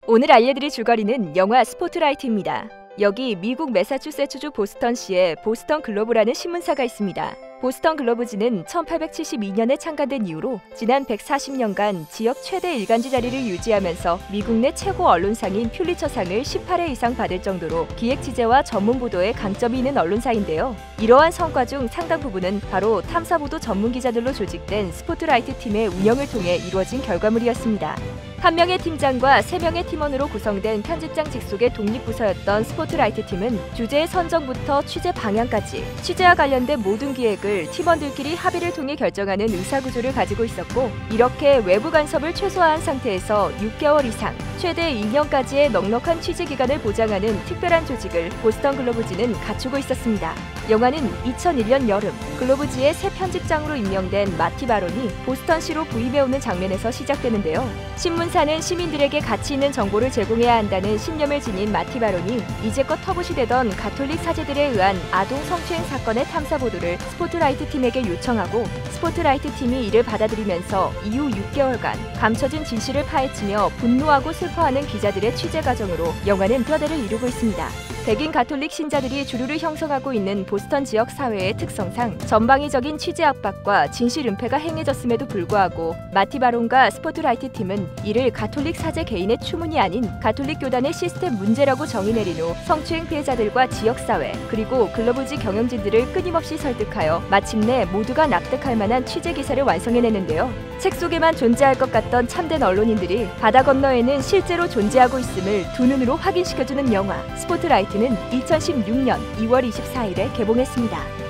오늘 알려드릴 줄거리는 영화 스포트라이트입니다. 여기 미국 매사추세츠주 보스턴시에 보스턴 글로브라는 신문사가 있습니다. 보스턴 글로브지는 1872년에 창간된 이후로 지난 140년간 지역 최대 일간지 자리를 유지하면서 미국 내 최고 언론상인 퓰리처상을 18회 이상 받을 정도로 기획 취재와 전문 보도에 강점이 있는 언론사인데요. 이러한 성과 중 상당 부분은 바로 탐사보도 전문 기자들로 조직된 스포트라이트 팀의 운영을 통해 이루어진 결과물이었습니다. 한 명의 팀장과 3명의 팀원으로 구성된 편집장 직속의 독립부서였던 스포트라이트 팀은 주제의 선정부터 취재 방향까지 취재와 관련된 모든 기획을 팀원들끼리 합의를 통해 결정하는 의사구조를 가지고 있었고, 이렇게 외부 간섭을 최소화한 상태에서 6개월 이상, 최대 2년까지의 넉넉한 취재 기간을 보장하는 특별한 조직을 보스턴 글로브지는 갖추고 있었습니다. 영화는 2001년 여름, 글로브지의 새 편집장으로 임명된 마티 바론이 보스턴시로 부임해오는 장면에서 시작되는데요. 신문사는 시민들에게 가치 있는 정보를 제공해야 한다는 신념을 지닌 마티 바론이 이제껏 터부시 되던 가톨릭 사제들에 의한 아동 성추행 사건의 탐사 보도를 스포트라이트 팀에게 요청하고, 스포트라이트 팀이 이를 받아들이면서 이후 6개월간 감춰진 진실을 파헤치며 분노하고 슬퍼하는 기자들의 취재 과정으로 영화는 뼈대를 이루고 있습니다. 백인 가톨릭 신자들이 주류를 형성하고 있는 보스턴 지역 사회의 특성상 전방위적인 취재 압박과 진실 은폐가 행해졌음에도 불구하고 마티 바론과 스포트라이트 팀은 이를 가톨릭 사제 개인의 추문이 아닌 가톨릭 교단의 시스템 문제라고 정의 내린 후 성추행 피해자들과 지역사회 그리고 글로브지 경영진들을 끊임없이 설득하여 마침내 모두가 납득할 만한 취재 기사를 완성해내는데요. 책 속에만 존재할 것 같던 참된 언론인들이 바다 건너에는 실제로 존재하고 있음을 두 눈으로 확인시켜주는 영화 스포트라이트는 2016년 2월 24일에 개봉했습니다.